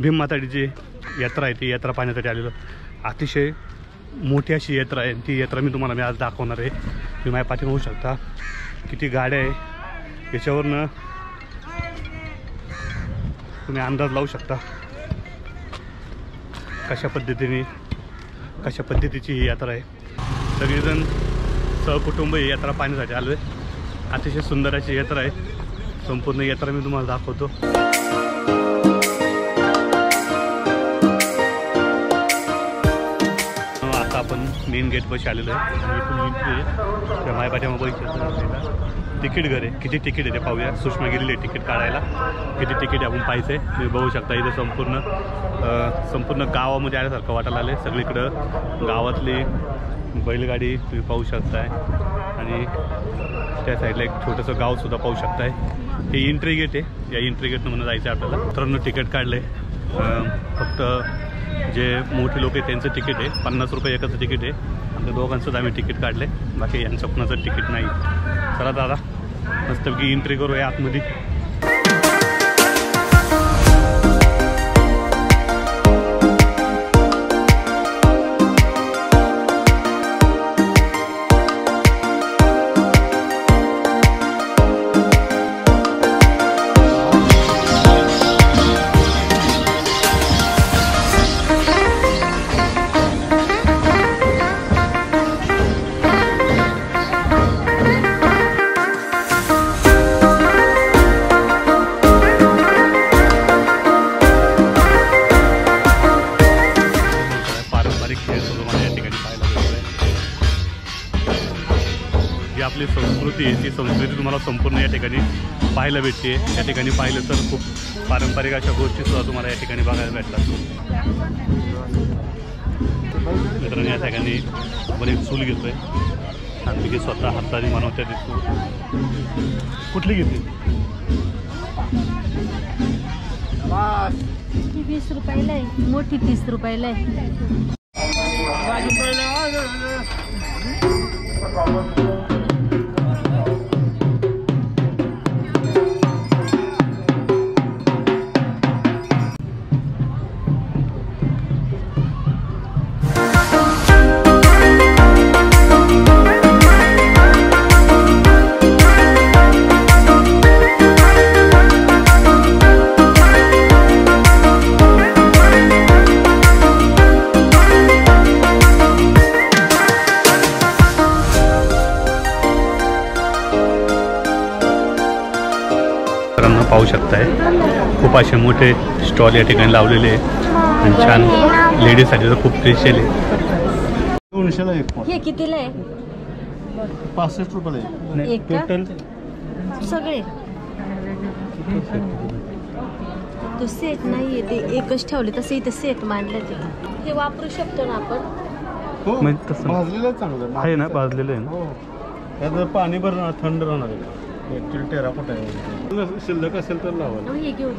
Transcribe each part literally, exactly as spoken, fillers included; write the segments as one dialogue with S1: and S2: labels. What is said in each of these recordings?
S1: भीममाताडीची यात्रा आहे ती यात्रा पाहण्यासाठी आलेलो. अतिशय मोठी अशी यात्रा आहे. ती यात्रा मी तुम्हाला मी आज दाखवणार आहे. तुम्ही माझ्या पाठी होऊ शकता किती गाड्या आहे याच्यावरनं तुम्ही अंदाज लावू शकता कशा पद्धतीने कशा पद्धतीची ही यात्रा आहे. सगळेजण सहकुटुंब ही यात्रा पाहण्यासाठी आलो आहे. अतिशय सुंदर अशी यात्रा आहे. संपूर्ण यात्रा मी तुम्हाला दाखवतो. आता आपण मेन गेट पाशी आलेलो आहे. इथून एंट्री आहे. त्या मायपाट्यामध्ये बघितलं तिकीट घर आहे. किती तिकीट आहे ते पाहूया. सुषमा गेलेली आहे तिकीट काढायला. किती तिकीट आपण पाहायचं आहे तुम्ही बघू शकता. इथे संपूर्ण संपूर्ण गावामध्ये आल्यासारखं वाटायला आलं आहे. सगळीकडं गावातली बैलगाडी तुम्ही पाहू शकताय आणि त्या साईडला एक छोटंसं गावसुद्धा पाहू शकताय. हे एंट्री गेट आहे. या एंट्री गेटनं म्हणून जायचं आहे आपल्याला. मित्रांनो तिकीट काढलं आहे. फक्त जे मोठे लोक आहेत त्यांचं तिकीट आहे. पन्नास रुपये एकाचं तिकीट आहे. आमच्या दोघांचंच आम्ही तिकीट काढले. बाकी यांचं कुणाचं तिकीट नाही. चला दादा मस्तपैकी एंट्री करूया आतमध्ये. आपली संस्कृती आहे ती संस्कृती तुम्हाला संपूर्ण या ठिकाणी पाहायला भेटते. या ठिकाणी पाहिलं तर खूप पारंपरिक अशा गोष्टीसुद्धा तुम्हाला या ठिकाणी बघायला भेटतात. मित्रांनो या ठिकाणी आपण एक चूल घेतोय आणि की स्वतः हाताने बनवत्या ती चूल. कुठली घेतली?
S2: वीस रुपयाला आहे. मोठी तीस रुपयाला आहे.
S1: पाहू शकताय खूप असे मोठे स्टॉल या ठिकाणी लावलेले आहे आणि छान लेडीजसाठी तर खूप स्पेशल आहे.
S3: दोनशेला एक.
S2: हे कितीला आहे?
S3: पासष्ट रुपयाला
S2: एक. टोटल सगळे तो सेट नाही ते एकच ठेवले. तसे इथे सेट मांडले ते हे वापरू शकतो ना आपण.
S3: हो भाजलेलं चांगलं आहे ना. भाजलेलं आहे ना. त्यात पाणी भरणार थंड राहणार आहे. ऍक्च्युअली टेराकोट आहे. शिल्लक असेल तर लावा.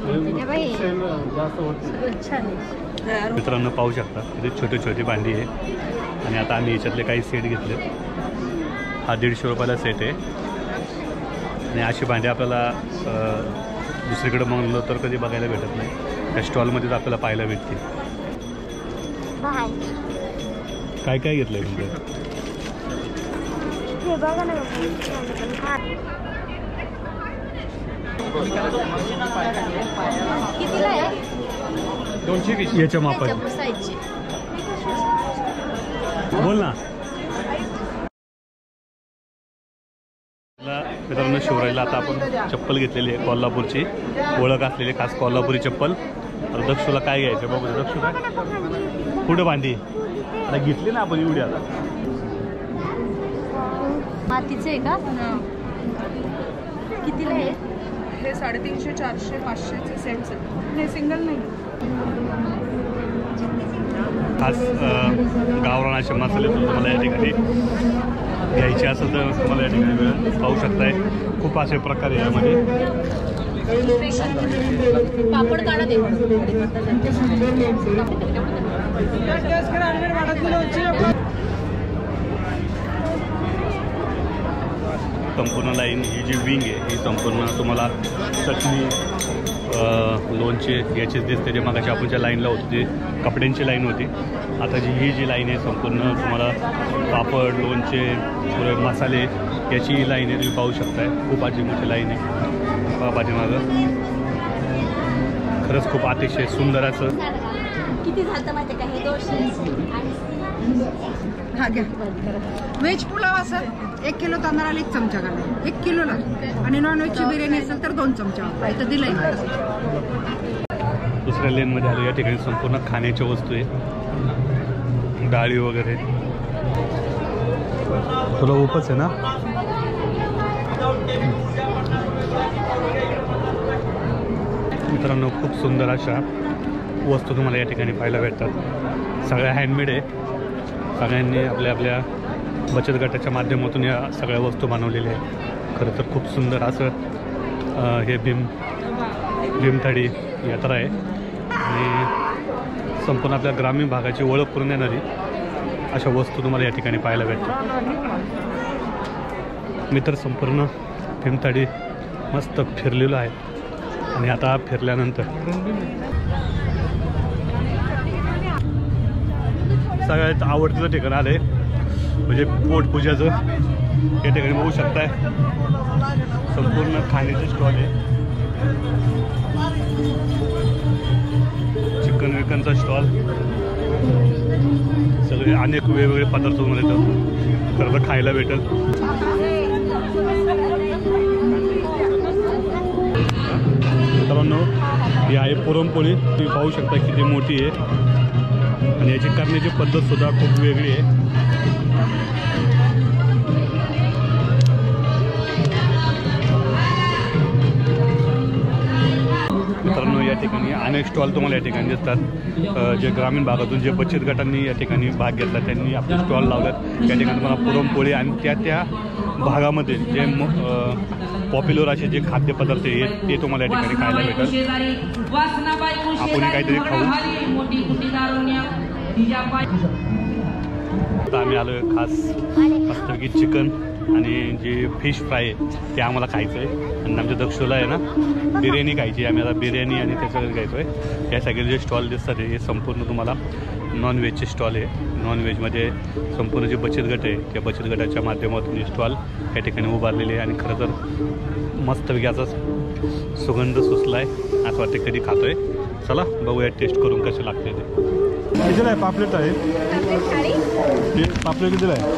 S1: मित्रांनो पाहू शकता इथे छोटी छोटी भांडी आहे आणि आता आम्ही याच्यातले काही सेट घेतले. हा दीडशे रुपयाला सेट आहे आणि अशी भांडी आपल्याला दुसरीकडे म्हणलं तर कधी बघायला भेटत नाही. त्या स्टॉलमध्येच आपल्याला पाहायला भेटते. काय काय घेतलंय तुमचं?
S3: दोनशे वीस
S1: याच्या मापात बोल ना. मित्रांनो शिवरायला आता आपण चप्पल घेतलेली आहे. कोल्हापूरची ओळख असलेली खास कोल्हापुरी चप्पल. तर दक्षूला काय घ्यायचं बघू. दक्षू काय पुढे भांडी आता घेतली ना आपण एवढी. आता
S2: मातीचं आहे का? कितीला आहे
S4: हे? साडेतीनशे चारशे पाचशेचे सेट्स आहेत. हे सिंगल नाही.
S1: खास गावरान असे मसाले तुम्हाला या ठिकाणी घ्यायचे असेल तर तुम्हाला या ठिकाणी वेळ पाहू शकताय. खूप असे प्रकार यामध्ये.
S2: पापड काढा दे.
S1: संपूर्ण लाईन ही जी विंग आहे ही संपूर्ण तुम्हाला चटणी लोणचे याचीच दिसते. जे मगाशी आपण ज्या लाईनला होतो ती कपड्यांची लाईन होती. आता जी ही जी लाईन आहे संपूर्ण तुम्हाला पापड लोणचे पुरे मसाले याची लाईन आहे. तुम्ही पाहू शकताय खूप अशी मोठी लाईन आहे पाठीमागं. खरंच खूप अतिशय सुंदर असं.
S2: किती झालं माहिती का हे दोनशे.
S4: हा घ्या. व्हेज पुलाव असेल एक किलो तांदळाला एक चमचा घाला एक किलोला. आणि नॉन व्हेजची बिर्याणी असेल तर दोन चमचा इथं दिलंय.
S1: दुसऱ्या लेनमध्ये आलो. या ठिकाणी संपूर्ण खाण्याच्या वस्तू आहे. डाळी वगैरे. तुला उपच आहे ना. मित्रांनो खूप सुंदर अशा वस्तू तुम्हाला या ठिकाणी पाहायला भेटतात. सगळ्या हँडमेड आहे. सगळ्यांनी आपल्या आपल्या बचत गटाच्या माध्यमातून या सगळ्या वस्तू बनवलेल्या आहेत. खरं तर खूप सुंदर असं हे भीम भीमथाडी यात्रा आहे. आणि संपूर्ण आपल्या ग्रामीण भागाची ओळख करून देणारी अशा वस्तू तुम्हाला या ठिकाणी पाहायला भेटतात. मी तर संपूर्ण भीमथाडी मस्त फिरलेलो आहे. आणि आता फिरल्यानंतर सगळ्यात आवडतीचं ठिकाण आलं आहे म्हणजे पोटपूजाचं. या ठिकाणी बघू शकताय संपूर्ण खाण्याचे स्टॉल आहे. चिकन विकनचा स्टॉल. सगळे अनेक वेगवेगळे पदार्थ तुम्हाला येतात. खरं तर खायला भेटेल. मित्रांनो ही आहे पुरणपोळी. तुम्ही पाहू शकता किती मोठी आहे. आणि याची करण्याची पद्धत सुद्धा खूप वेगळी आहे. मित्रांनो या ठिकाणी अनेक स्टॉल तुम्हाला या ठिकाणी दिसतात. जे ग्रामीण भागातून जे बचत गटांनी या ठिकाणी भाग घेतला त्यांनी आपले स्टॉल लावतात. या ठिकाणी तुम्हाला पुरणपोळी आणि त्या त्या भागामध्ये जे पॉप्युलर असे जे खाद्यपदार्थ आहेत ते तुम्हाला या ठिकाणी खायला भेटतात. आपण काहीतरी खाऊ. आता आम्ही आलो आहे खास मस्तपैकी चिकन आणि जे फिश फ्राय आहे ते आम्हाला खायचं आहे. आणि आमच्या दक्षूला आहे ना बिर्याणी खायची. आम्ही आता बिर्याणी आणि त्याच्याकडे खायचो आहे. या सगळे जे स्टॉल दिसतात हे संपूर्ण तुम्हाला नॉनव्हेजचे स्टॉल आहे. नॉनव्हेजमध्ये संपूर्ण जे बचत गट आहे त्या बचत गटाच्या माध्यमातून हे स्टॉल या ठिकाणी उभारलेले आहे. आणि खरं तर मस्तपैकी असा सुगंध सुचला आहे. असं वाटतं कधी खातो आहे. चला बघूया टेस्ट करून कसं लागते ते. कितीला आहे पापलेट आहे. पापलेट कितीला आहे.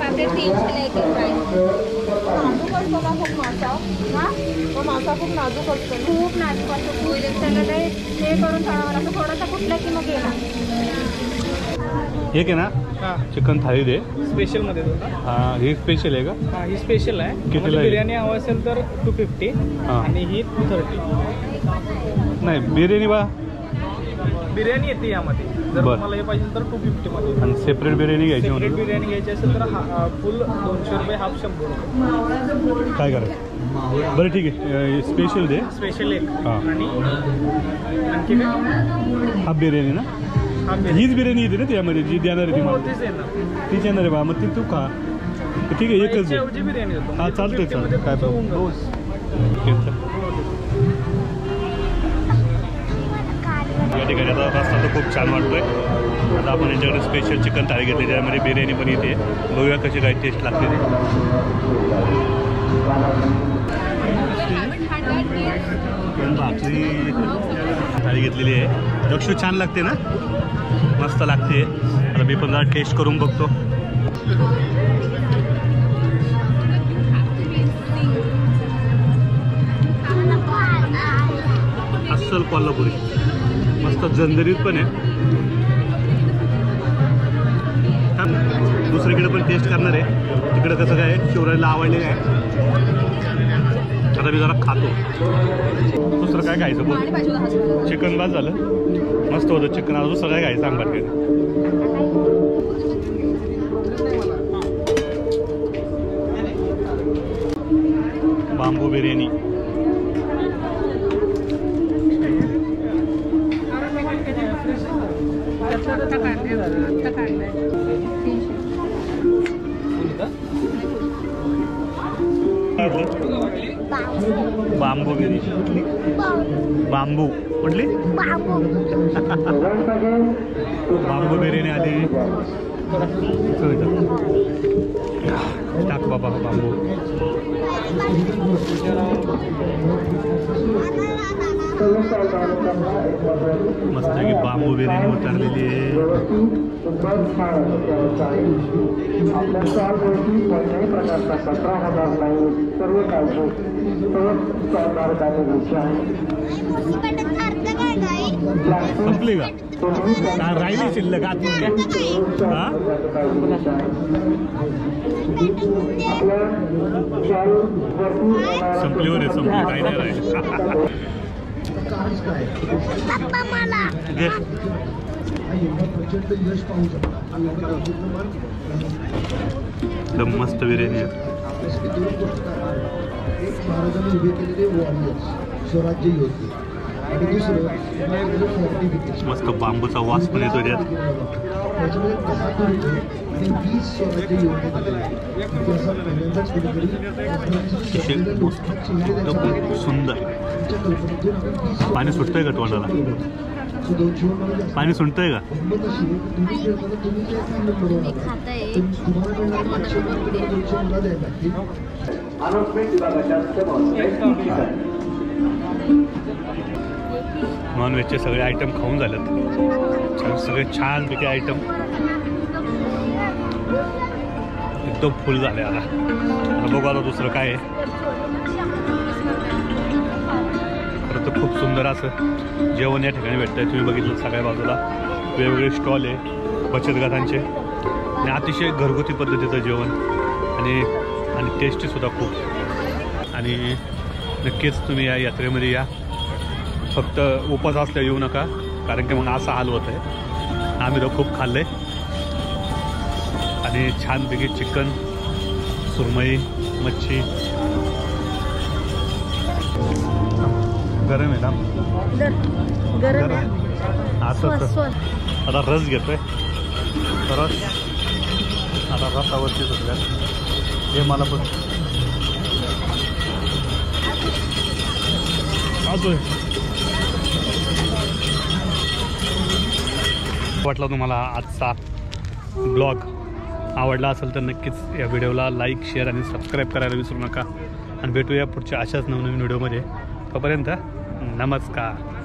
S2: मासा खूप नाजूक असतो. खूप नाजूक असतो. हे करून असं थोडासा कुठला की मग
S1: एक आहे ना चिकन थाळी दे
S3: स्पेशल मध्ये.
S1: हां ही स्पेशल आहे का.
S3: हा ही स्पेशल आहे.
S1: कितीला
S3: बिर्याणी हवं असेल तर टू फिफ्टी आणि ही टू थर्टी.
S1: नाही बिर्याणी बा
S3: बिर्याणी येते यामध्ये. जर तुम्हाला हे पाहिजे तर टू फिफ्टी मध्ये.
S1: आणि सेपरेट बिर्याणी घ्यायची.
S3: सेपरेट बिर्याणी घ्यायची असेल तर फुल दोनशे रुपये हाफ शंभर रुपये.
S1: काय करायचं. बरं ठीक आहे स्पेशल दे.
S3: स्पेशल एक.
S1: हां
S3: आणि आणखी काय
S1: हाफ बिर्याणी ना. हीच बिर्याणी येते ना त्यामध्ये जी देणार आहे ती. तीच येणार आहे बा. मग ती तू खा ठीक आहे एकच दे. हां चालतंय चालतं काय प्रॉब्लेम. या ठिकाणी आता रस्ता तर खूप छान वाटतोय. आता आपण याच्याकडे स्पेशल चिकन थाळी घेतली त्यामध्ये बिर्याणी पण येते. बघूया कशी काय टेस्ट लागते ते. भाकरी थाळी घेतलेली आहे. दक्षू छान लागते ना. मस्त लागते. आता मी पण जरा टेस्ट करून बघतो. अस्सल कोल्हापुरी मस्त जंदरीत पण आहे. दुसरीकडे पण टेस्ट करणार आहे. तिकडे कसं काय शिवरायला आवडलेलं आहे. आता मी जरा खातो. दुसरं काय खायचं बोल. चिकन बाद झालं मस्त होतं चिकन. आता दुसरं काय खायचं सांग बरं काय. बांबू बिर्याणी. बांबू बिर्याणी बांबू कुठली बांबू बिर्याणी आली टाक बाबा बांबू मस्त की बांबू बिर्याणी उतरलेली आहे संपली का राहिली शिल्लक आतून हा संपलीवर आहे संपली काही नाही राहिली एकदम मस्त बिर्याणी आहे मस्त बांबूचा वास पण येतो त्यात सुंदर पाणी सुटतंय का तोंडाला पाणी सुटतंय का नॉनव्हेजचे सगळे आयटम खाऊन झालेत सगळे छानपैकी आयटम एकदम फुल झाले आता आता बघू आता दुसरं काय आहे खरं तर खूप सुंदर असं जेवण या ठिकाणी भेटतंय तुम्ही बघितलं सगळ्या बाजूला वेगवेगळे स्टॉल आहे बचत गटांचे आणि अतिशय घरगुती पद्धतीचं जेवण आणि आणि टेस्टीसुद्धा खूप आणि नक्कीच तुम्ही या यात्रेमध्ये या फक्त उपास असल्या येऊ नका कारण की मग असा हाल होत आहे आम्ही तर खूप खाल्लं आहे आणि छानपैकी चिकन सुरमई मच्छी गरम आहे ना
S2: गरम
S1: असं आता रस घेतोय रस आता रसावरती सगळ्यात हे मला पण वाटला तुम्हाला आजचा ब्लॉग आवडला असेल तर नक्कीच या व्हिडिओला लाईक शेअर आणि सबस्क्राईब करायला विसरू नका आणि भेटूया पुढच्या अशाच नवनवीन व्हिडिओमध्ये तोपर्यंत नमस्कार.